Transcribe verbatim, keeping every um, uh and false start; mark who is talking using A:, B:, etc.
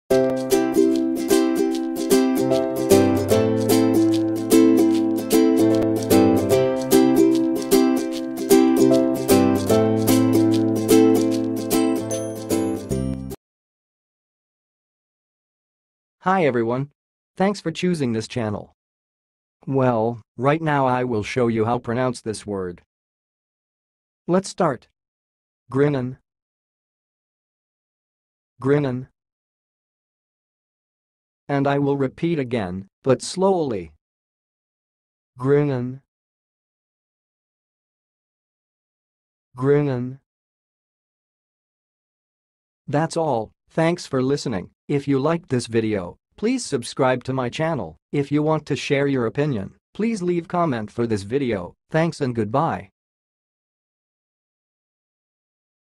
A: Hi everyone. Thanks for choosing this channel. Well, right now I will show you how to pronounce this word. Let's start. Grinnin. Grinnin. And I will repeat again, but slowly. Grinnin. Grinnin. That's all. Thanks for listening. If you liked this video, please subscribe to my channel. If you want to share your opinion, please leave comment for this video. Thanks and goodbye.